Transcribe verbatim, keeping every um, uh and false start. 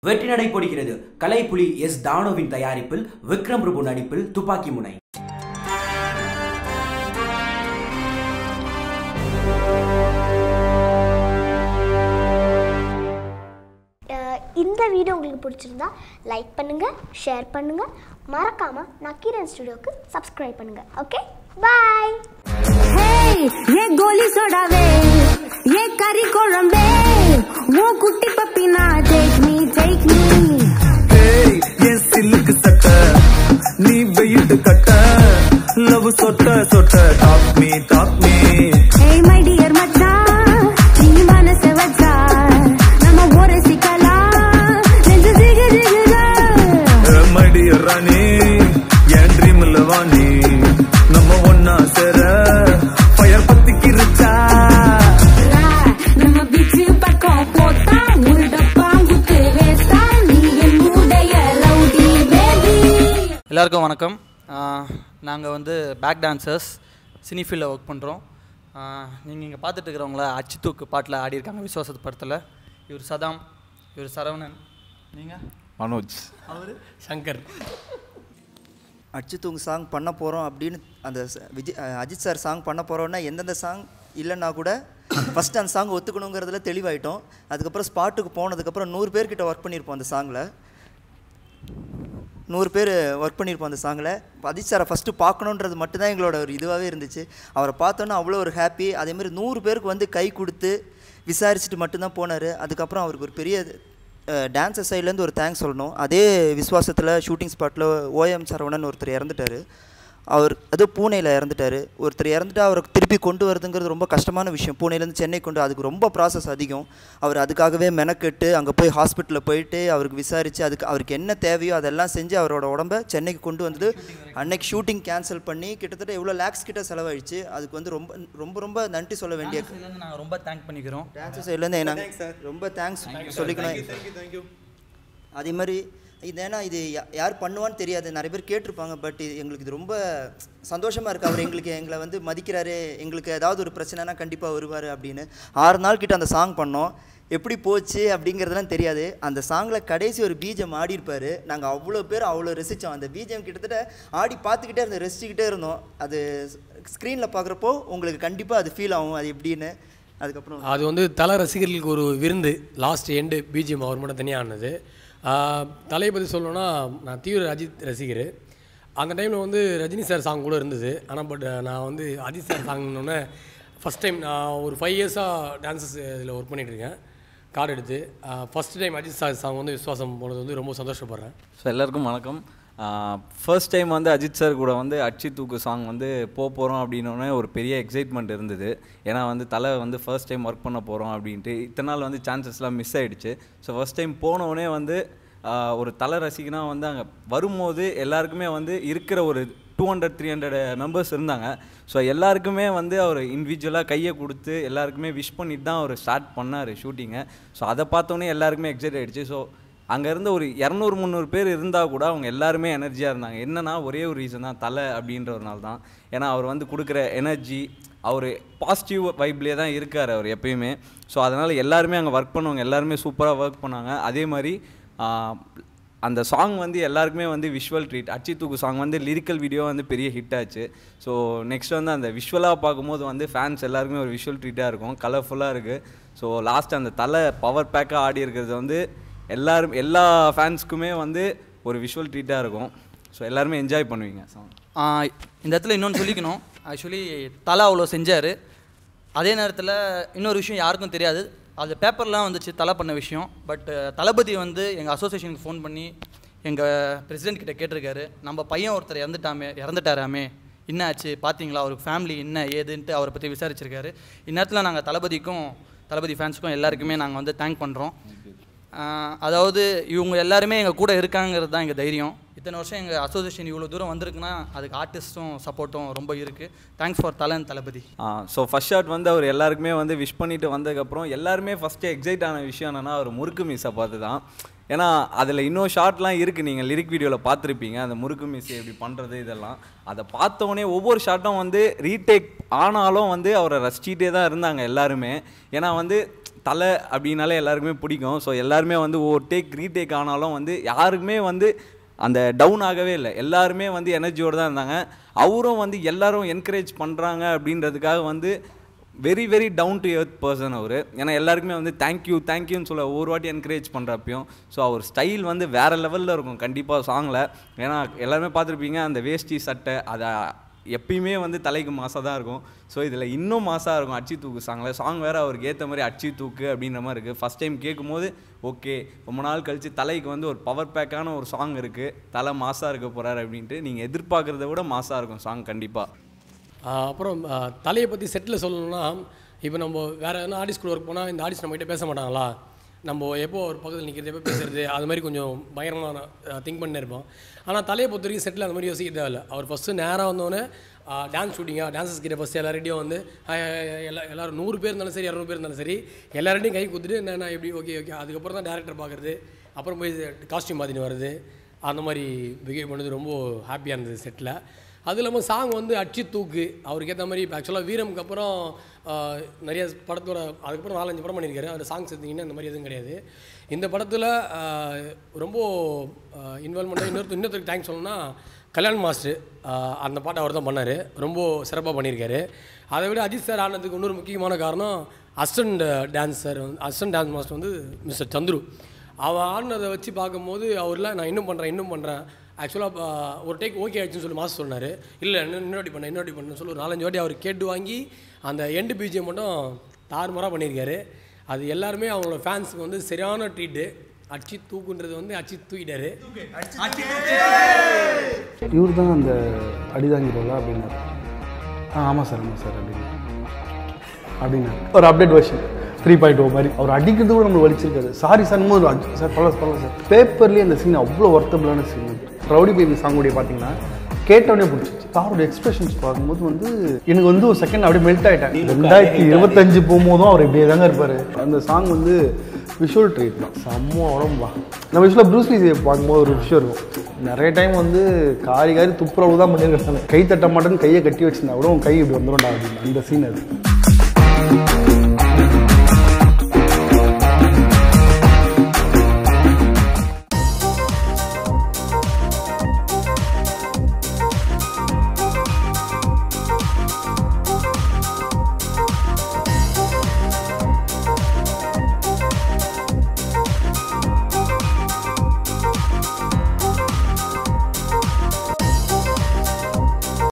வெற்றி நடை போடுகிறது. கலைப்புலி எஸ் தானோவின் தயாரிப்பில் விக்ரம் பிரபு நடிப்பில் துப்பாக்கி முனை. இந்த வீடியோ உங்களுக்கு பிடிச்சிருந்தா லைக் பண்ணுங்க, ஷேர் பண்ணுங்க, மறக்காம நக்கீரன் ஸ்டுடியோக்கு சப்ஸ்கிரைப் பண்ணுங்க. Okay, bye. Hey, ye goli sodave, ye curry kolambe, wo kutti pappina, take me, take me. Hey, ye silk satta, nee weight katta, love sotta sotta, talk me, talk me. Hey my dear macha, nee manase vacha, nama ore sikala, nenju jiga jiga. Hey my dear rani, ye dream lavani, nama onna sera. எல்லாருக்கும் வணக்கம். நாங்கள் வந்து back dancers சினிஃபீல்டில் work பண்ணுறோம். நீங்கள் இங்கே பார்த்துட்டு இருக்கிறவங்கள அச்சித்தூக்கு பாட்டில் ஆடியிருக்காங்க விஸ்வாசத்து படத்தில். இவர் சதாம், இவர் சரவணன், நீங்கள் மனோஜ், அவர் சங்கர். அடிச்சுத்தூக்கு சாங் பண்ண போகிறோம் அப்படின்னு அந்த விஜய் அஜித் சார் சாங் பண்ண போகிறோன்னா எந்தெந்த சாங் இல்லைன்னா கூட ஃபஸ்ட்டு அந்த சாங் ஒத்துக்கணுங்கிறதுல தெளிவாயிட்டோம். அதுக்கப்புறம் ஸ்பாட்டுக்கு போனதுக்கப்புறம் நூறு பேர்கிட்ட ஒர்க் பண்ணியிருப்போம். அந்த சாங்கில் நூறு பேர் ஒர்க் பண்ணியிருப்போம். அந்த சாங்கில் அஜித் சாரை ஃபஸ்ட்டு பார்க்கணுன்றது மட்டும்தான் எங்களோட ஒரு இதுவாகவே இருந்துச்சு. அவரை பார்த்தோன்னா அவ்வளோ ஒரு ஹாப்பி. அதேமாதிரி நூறு பேருக்கு வந்து கை கொடுத்து விசாரிச்சுட்டு மட்டும்தான் போனார். அதுக்கப்புறம் அவருக்கு ஒரு பெரிய டான்ஸர் சைட்லேருந்து ஒரு தேங்க்ஸ் சொல்லணும். அதே விஸ்வாசத்தில் ஷூட்டிங் ஸ்பாட்டில் ஓஎம் சரவணன் ஒருத்தர் இறந்துட்டார். அவர் அது பூனேயில் இறந்துட்டார். ஒருத்தர் இறந்துட்டு அவரை திருப்பி கொண்டு வரதுங்கிறது ரொம்ப கஷ்டமான விஷயம். பூனேலேருந்து சென்னை கொண்டு அதுக்கு ரொம்ப ப்ராசஸ் அதிகம். அவர் அதுக்காகவே மெனக்கெட்டு அங்கே போய் ஹாஸ்பிட்டலில் போயிட்டு அவருக்கு விசாரித்து அதுக்கு அவருக்கு என்ன தேவையோ அதெல்லாம் செஞ்சு அவரோட உடம்பை சென்னைக்கு கொண்டு வந்தது. அன்னைக்கு ஷூட்டிங் கேன்சல் பண்ணி கிட்டத்தட்ட எவ்வளோ லேக்ஸ் கிட்ட செலவழிச்சு அதுக்கு வந்து ரொம்ப ரொம்ப ரொம்ப நன்றி சொல்ல வேண்டிய நாங்கள் ரொம்ப தேங்க் பண்ணிக்கிறோம். டான்ஸர் சைட்லேருந்து நாங்கள் ரொம்ப தேங்க்ஸ் சொல்லிக்கணும். அதே மாதிரி இது ஏன்னா இது யார் பண்ணுவான்னு தெரியாது, நிறைய பேர் கேட்டிருப்பாங்க. பட் இது எங்களுக்கு இது ரொம்ப சந்தோஷமாக இருக்குது. அவர் எங்களுக்கு எங்களை வந்து மதிக்கிறாரு. எங்களுக்கு ஏதாவது ஒரு பிரச்சனைனா கண்டிப்பாக வருவார் அப்படின்னு. ஆறு நாள் கிட்ட அந்த சாங் பண்ணோம். எப்படி போச்சு அப்படிங்கிறதுலாம் தெரியாது. அந்த சாங்கில் கடைசி ஒரு பீஜம் ஆடிருப்பார். நாங்கள் அவ்வளோ பேர் அவ்வளோ ரசித்தோம். அந்த பீஜம் கிட்டத்தட்ட ஆடி பார்த்துக்கிட்டே இருந்தோம், ரசிச்சுக்கிட்டே இருந்தோம். அது ஸ்க்ரீனில் பார்க்குறப்போ உங்களுக்கு கண்டிப்பாக அது ஃபீல் ஆகும் அது எப்படின்னு. அதுக்கப்புறம் அது வந்து தல ரசிகர்களுக்கு ஒரு விருந்து. லாஸ்ட் எண்டு பிஜிஎம் அவர் மட்டும் தனியாக ஆனது. தலையை பற்றி சொல்லணுன்னா நான் தீவிர அஜித் ரசிகர். அந்த டைமில் வந்து ரஜினி சார் சாங் கூட இருந்தது. ஆனால் பட் நான் வந்து அஜித் சார் சாங்னோடனே ஃபஸ்ட் டைம் நான் ஒரு ஃபைவ் இயர்ஸாக டான்ஸஸ் இதில் ஒர்க் பண்ணிகிட்ருக்கேன் கார்டு எடுத்து. First time Ajith sir song வந்து விஸ்வாசம் போனது வந்து ரொம்ப சந்தோஷப்படுறேன். ஸோ எல்லாருக்கும் வணக்கம். ஃபர்ஸ்ட் டைம் வந்து அஜித் சார் கூட வந்து அட்சித்தூக்கு சாங் வந்து போக போகிறோம் அப்படின்னோடனே ஒரு பெரிய எக்ஸைட்மெண்ட் இருந்தது. ஏன்னா வந்து தலை வந்து ஃபர்ஸ்ட் டைம் ஒர்க் பண்ண போகிறோம் அப்படின்ட்டு இத்தனை நாள் வந்து சான்சஸ்லாம் மிஸ் ஆகிடுச்சு. ஸோ ஃபர்ஸ்ட் டைம் போனோடனே வந்து ஒரு தலை ரசிகனா வந்து அங்கே வரும்போது எல்லாருக்குமே வந்து இருக்கிற ஒரு two hundred three hundred members இருந்தாங்க. ஸோ எல்லாருக்குமே வந்து அவர் இண்டிவிஜுவலாக கையை கொடுத்து எல்லாருக்குமே விஷ் பண்ணிட்டு தான் அவர் ஸ்டார்ட் பண்ணார் ஷூட்டிங்கை. ஸோ அதை பார்த்தோன்னே எல்லாருக்குமே எக்ஸைட் ஆகிடுச்சு. ஸோ அங்கே இருந்து ஒரு இரநூறு முந்நூறு பேர் இருந்தால் கூட அவங்க எல்லாருமே எனர்ஜியாக இருந்தாங்க. என்னன்னா ஒரே ஒரு ரீசன் தான், தலை அப்படின்ற ஒரு நாள் தான். ஏன்னா அவர் வந்து கொடுக்குற எனர்ஜி, அவர் பாசிட்டிவ் வைப்லேயே தான் இருக்கார் அவர் எப்பயுமே. ஸோ அதனால் எல்லாருமே அங்கே ஒர்க் பண்ணுவாங்க, எல்லாருமே சூப்பராக ஒர்க் பண்ணாங்க. அதே மாதிரி அந்த சாங் வந்து எல்லாருக்குமே வந்து விஷுவல் ட்ரீட். அட்சித்தூக்கு சாங் வந்து லிரிக்கல் வீடியோ வந்து பெரிய ஹிட் ஆச்சு. ஸோ நெக்ஸ்ட் வந்து அந்த விஷுவலாக பார்க்கும்போது வந்து ஃபேன்ஸ் எல்லாருக்குமே ஒரு விஷுவல் ட்ரீட்டாக இருக்கும், கலர்ஃபுல்லாக இருக்குது. ஸோ லாஸ்ட் அந்த தலை பவர் பேக்காக ஆடி இருக்கிறது வந்து எல்லாரும் எல்லா ஃபேன்ஸுக்குமே வந்து ஒரு விஷுவல் ட்ரீட்டாக இருக்கும். ஸோ எல்லாருமே என்ஜாய் பண்ணுவீங்க சாங். இந்த இடத்துல இன்னொன்று சொல்லிக்கணும். ஆக்சுவலி தலை அவ்வளோ செஞ்சார். அதே நேரத்தில் இன்னொரு விஷயம் யாருக்கும் தெரியாது, அது பேப்பர்லாம் வந்துச்சு தலை பண்ண விஷயம். பட் தளபதி வந்து எங்கள் அசோசியேஷனுக்கு ஃபோன் பண்ணி எங்கள் பிரசிடென்ட் கிட்டே கேட்டிருக்காரு, நம்ம பையன் ஒருத்தர் இறந்துட்டாமே இறந்துட்டாராமே என்ன ஆச்சு பார்த்தீங்களா, அவருக்கு ஃபேமிலி என்ன ஏதுன்ட்டு அவரை பற்றி விசாரிச்சிருக்காரு. இந்நேரத்தில் நாங்கள் தளபதிக்கும் தளபதி ஃபேன்ஸுக்கும் எல்லாருக்குமே நாங்கள் வந்து தேங்க் பண்ணுறோம். அதாவது இவங்க எல்லாருமே எங்கள் கூட இருக்காங்கிறது தான் எங்கள் தைரியம். இத்தனை வருஷம் எங்கள் அசோசியேஷன் இவ்வளோ தூரம் வந்திருக்குன்னா அதுக்கு ஆர்டிஸ்ட்டும் சப்போர்ட்டும் ரொம்ப இருக்குது. தேங்க்ஸ் ஃபார் தலன் தளபதி. ஸோ ஃபர்ஸ்ட் ஷாட் வந்து அவர் எல்லாருக்குமே வந்து விஷ் பண்ணிவிட்டு வந்ததுக்கப்புறம் எல்லாருமே ஃபஸ்ட்டு எக்ஸைட் ஆன விஷயம் என்னென்னா அவர் முறுக்கு மீஸை பார்த்து தான். ஏன்னா அதில் இன்னும் ஷார்ட்லாம் இருக்குது, நீங்கள் லிரிக் வீடியோவில் பார்த்துருப்பீங்க, அந்த முறுக்கு மீஸை எப்படி பண்ணுறது இதெல்லாம். அதை பார்த்தோன்னே ஒவ்வொரு ஷார்ட்டும் வந்து ரீடேக் ஆனாலும் வந்து அவரை ரசிச்சிட்டே தான் இருந்தாங்க எல்லாருமே. ஏன்னா வந்து தலை அப்படின்னாலே எல்லாருக்குமே பிடிக்கும். ஸோ எல்லாருமே வந்து ஒரு டேக் ரீடேக் ஆனாலும் வந்து யாருக்குமே வந்து அந்த டவுன் ஆகவே இல்லை, எல்லாருமே வந்து எனர்ஜியோடு தான் இருந்தாங்க. அவரும் வந்து எல்லாரும் என்கரேஜ் பண்ணுறாங்க அப்படின்றதுக்காக வந்து very very down to earth person அவர். ஏன்னா எல்லாருக்குமே வந்து தேங்க்யூ தேங்க்யூன்னு சொல்ல ஒரு வாட்டி என்கரேஜ் பண்ணுறப்பையும். ஸோ அவர் ஸ்டைல் வந்து வேறு லெவலில் இருக்கும் கண்டிப்பாக சாங்கில். ஏன்னா எல்லாருமே பார்த்துருப்பீங்க அந்த வேஷ்டி சட்டை அதை எப்பயுமே வந்து தலைக்கு மாசாக தான் இருக்கும். ஸோ இதில் இன்னும் மாசாக இருக்கும் அட்சித்தூக்கு சாங்கில். சாங் வேறு அவருக்கு ஏற்ற மாதிரி அட்சித்தூக்கு அப்படின்ற மாதிரி இருக்குது. ஃபஸ்ட் டைம் கேட்கும்போது ஓகே ரொம்ப நாள் கழித்து தலைக்கு வந்து ஒரு பவர் பேக்கான ஒரு சாங் இருக்குது, தலை மாசாக இருக்க போகிறார் அப்படின்ட்டு நீங்கள் எதிர்பார்க்குறத விட மாசாக இருக்கும் சாங் கண்டிப்பாக. அப்புறம் தலையை பற்றி செட்டில் சொல்லணும்னா, இப்போ நம்ம வேறு எதனா ஆர்டிஸ்ட் கூட ஒர்க் போனால் இந்த ஆர்டிஸ்ட் நம்மகிட்ட பேச மாட்டாங்களா, நம்ம எப்போ ஒரு பக்கத்தில் நிற்கிறது எப்போ பேசுறது அது மாதிரி கொஞ்சம் பயங்கரமாக திங்க் பண்ணி இருப்போம். ஆனால் தலையை பொறுத்த வரைக்கும் செட்டில் அந்த மாதிரி யோசிக்க தேவையில்லை. அவர் ஃபஸ்ட்டு நேராக வந்தோடனே டான்ஸ் ஷூட்டிங்காக டான்ஸஸ் கிட்ட ஃபஸ்ட்டு எல்லாரையும் வந்து எல்லா எல்லோரும் நூறு பேர் இருந்தாலும் சரி இரநூறு பேர் இருந்தாலும் சரி எல்லார்டையும் கை கொடுத்துட்டு என்ன எப்படி ஓகே ஓகே அதுக்கப்புறம் தான் டேரக்டர் பார்க்குறது, அப்புறம் போய் காஸ்டியூம் மாற்றின்னு வருது, அந்த மாதிரி பிஹேவ் பண்ணது ரொம்ப ஹாப்பியாக இருந்தது செட்டில். அது இல்லாமல் சாங் வந்து அட்சித்தூக்கு அவருக்கு ஏற்ற மாதிரி. இப்போ ஆக்சுவலாக வீரமுக்கு அப்புறம் நிறைய படத்தோட அதுக்கப்புறம் நாலஞ்சு படம் பண்ணியிருக்காரு. அதில் சாங்ஸ் எடுத்திங்கன்னா இந்த மாதிரி எதுவும் கிடையாது. இந்த படத்தில் ரொம்ப இன்வால்மெண்ட்டாக இன்னொருத்தர் இன்னொருத்தருக்கு தேங்க்ஸ் சொல்லணும்னா கல்யாண் மாஸ்டர். அந்த பாட்டை அவர் தான் பண்ணார், ரொம்ப சிறப்பாக பண்ணியிருக்காரு. அதை விட அஜித் சார் ஆனதுக்கு இன்னொரு முக்கியமான காரணம் அசிஸ்டன்ட் டான்ஸர் வந்து அசிஸ்டன்ட் டான்ஸ் மாஸ்டர் வந்து மிஸ்டர் சந்துரு. அவன் ஆடினதை வச்சு பார்க்கும்போது அவரில் நான் இன்னும் பண்ணுறேன் இன்னும் பண்ணுறேன் ஆக்சுவலாக ஒரு டேக் ஓகே ஆகிடுச்சுன்னு சொல்லி மாஸ்டர் சொன்னார். இல்லை இன்னும் இன்னொடி பண்ணேன் இன்னொடி பண்ணேன்னு சொல்லி ஒரு நாலஞ்சு வாட்டி அவர் கேட்டு வாங்கி அந்த எண்டு பிஜிஎம் மட்டும் தாறுமாறாக பண்ணியிருக்காரு. அது எல்லாருமே அவங்களோட ஃபேன்ஸுக்கு வந்து சரியான ட்ரீட்டு. அடிச்சு தூக்குன்றது வந்து அடிச்சு தூக்கிட்டாரு. இவர் தான் அந்த அடிதாங்கிடுவா அப்படின்னாரு. ஆ ஆமாம் சார் ஆமாம் சார் அப்படின்னு அப்படின்னா ஒரு update version three point O மாதிரி அவர் அடிக்கிறது கூட நம்மளுக்கு வலிச்சிருக்காரு. சாரி சார் போது சார் பரவாயில்ல பரவாயில்ல சார். பேப்பர்லேயே அந்த சீன் அவ்வளோ ஒர்த்தபிளான சீன். ரவுடி பேபி சாங்குடைய பார்த்தீங்கன்னா கேட்டோடனே பிடிச்சிச்சு. அவரோட எக்ஸ்பிரஷன்ஸ் பார்க்கும்போது வந்து எனக்கு வந்து ஒரு செகண்ட் அப்படியே மெல்ட் ஆகிட்டேன். ரெண்டாயிரத்தி இருபத்தஞ்சு போகும்போதும் அவர் இப்படியே தாங்க இருப்பார். அந்த சாங் வந்து விஷுவல் ட்ரீட் தான் செம்ம உடம்பா. நம்ம விஷுவலாக ப்ரூஸ்லி பார்க்கும்போது ஒரு விஷயம் இருக்கும். நிறைய டைம் வந்து காரி காரி துப்புரவு தான் பண்ணியிருக்காங்க. கை தட்ட மாட்டேன்னு கையை கட்டி வச்சுருந்தா கூட கை இப்படி வந்துடும்டா அப்படின்னு அந்த சீன் அது.